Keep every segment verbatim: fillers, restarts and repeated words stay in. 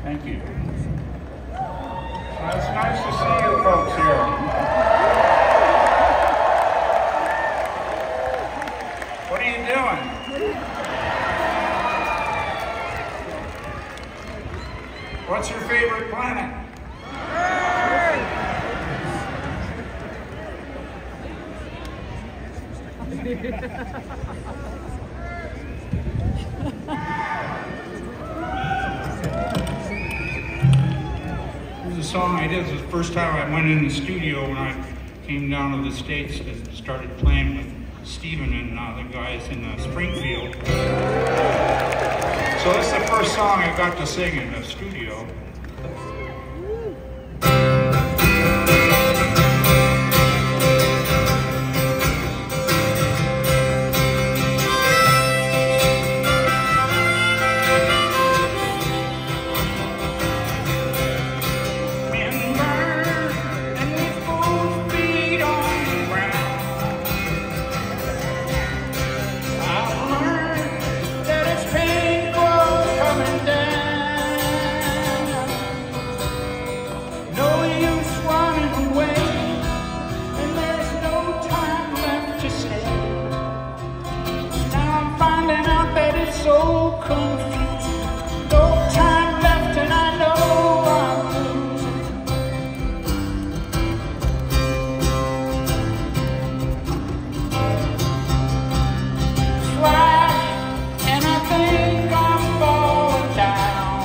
Thank you. Well, it's nice to see you folks here. What are you doing? What's your favorite planet? Here's a song I did. It was the first time I went in the studio when I came down to the States and started playing with Stephen and uh, the guys in uh, Springfield. So this is the first song I got to sing in the studio. So confused, no time left and I know I'm losing. Flash, and I think I'm falling down.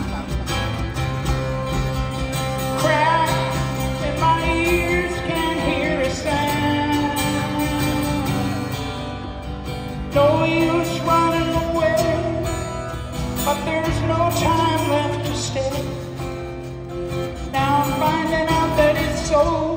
Crack, and my ears can't hear a sound. No use running away, but there's no time left to stay. Now I'm finding out that it's so